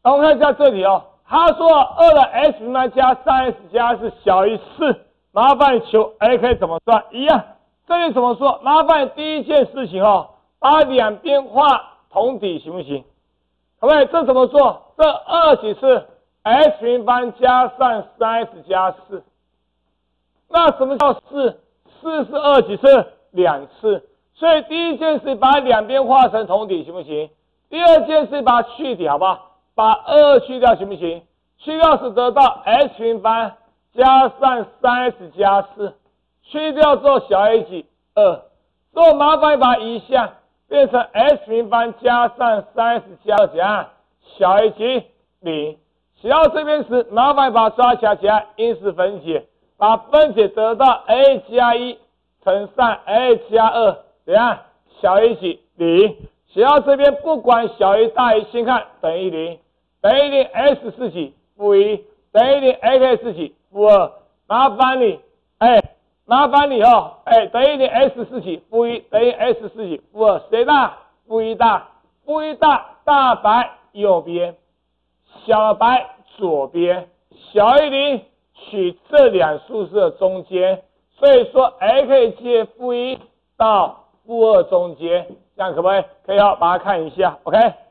然后看一下这里哦，他说2的 x 平方加 3x 加4小于4，麻烦你求 ak 怎么算？一样，这里怎么说？麻烦你第一件事情哦，把两边画同底行不行？可不可以？这怎么做？这2几次 x 平方加上 3x 加4，那什么叫4？4是2几次？2次。所以第一件事把两边画成同底行不行？第二件事把它去掉，好不好？把2去掉行不行？去掉是得到 x 平方加上 3x 加4，去掉之后小 a 几2，之后麻烦把移项变成 x 平方加上 3x 加2怎样？小 a 几0。写到这边时，麻烦把它抓起来，加因式分解，把分解得到 a 加1乘上 a 加2怎样？小于几0。写到这边，不管小于大于，先看等于0，等于0 x 是几？负1，等于0 ak 是几？负2。麻烦你，等于0 x 是几？负1，等于 x 是几？负2。谁大？负1大，负1大，大白右边，小白左边，小于0，取这两数字的中间。所以说 ak 介负1到负2中间，这样可不可以？可以哦，把它看一下 ，OK。